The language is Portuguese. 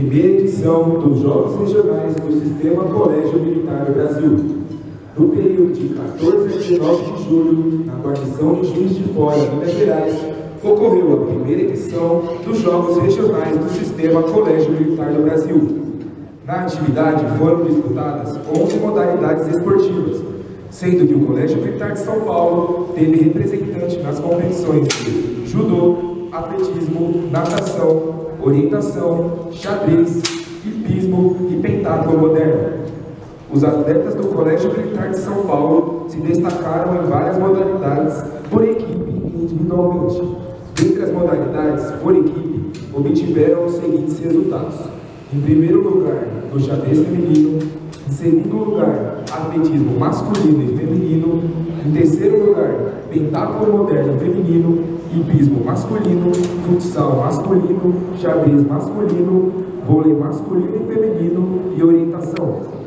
primeira edição dos Jogos Regionais do Sistema Colégio Militar do Brasil. No período de 14 a 19 de julho, na guarnição de Juiz de Fora, Minas Gerais, ocorreu a primeira edição dos Jogos Regionais do Sistema Colégio Militar do Brasil. Na atividade foram disputadas 11 modalidades esportivas, sendo que o Colégio Militar de São Paulo teve representante nas competições de judô, atletismo, natação, orientação, xadrez, hipismo e pentatlo moderno. Os atletas do Colégio Militar de São Paulo se destacaram em várias modalidades por equipe e individualmente. Dentre as modalidades por equipe, obtiveram os seguintes resultados. Em primeiro lugar, no xadrez feminino. Em segundo lugar, atletismo masculino e feminino. Em terceiro lugar, pentatlo moderno feminino, hipismo masculino, futsal masculino, xadrez masculino, vôlei masculino e feminino e orientação.